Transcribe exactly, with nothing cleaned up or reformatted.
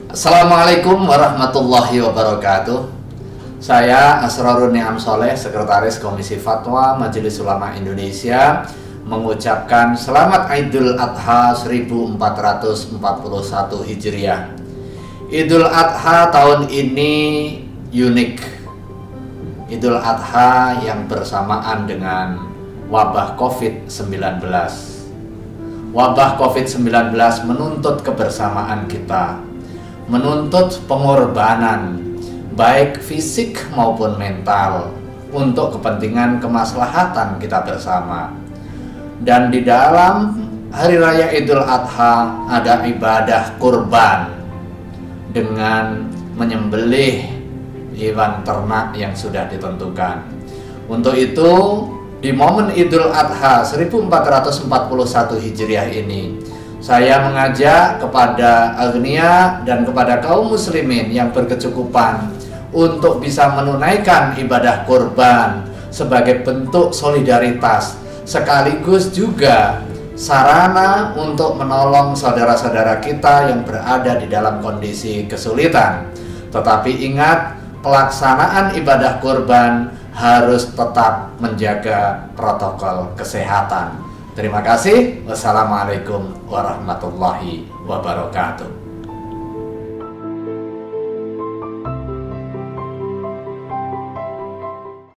Assalamualaikum warahmatullahi wabarakatuh. Saya Asrorun Ni'am Soleh, Sekretaris Komisi Fatwa Majelis Ulama Indonesia, mengucapkan Selamat Idul Adha seribu empat ratus empat puluh satu Hijriah. Idul Adha tahun ini unik. Idul Adha yang bersamaan dengan wabah covid sembilan belas. Wabah covid sembilan belas menuntut kebersamaan kita, menuntut pengorbanan baik fisik maupun mental untuk kepentingan kemaslahatan kita bersama. Dan di dalam hari raya Idul Adha ada ibadah kurban dengan menyembelih hewan ternak yang sudah ditentukan. Untuk itu, di momen Idul Adha seribu empat ratus empat puluh satu Hijriah ini, saya mengajak kepada agnia dan kepada kaum muslimin yang berkecukupan untuk bisa menunaikan ibadah kurban sebagai bentuk solidaritas, sekaligus juga sarana untuk menolong saudara-saudara kita yang berada di dalam kondisi kesulitan. Tetapi ingat, pelaksanaan ibadah kurban harus tetap menjaga protokol kesehatan. Terima kasih. Wassalamualaikum warahmatullahi wabarakatuh.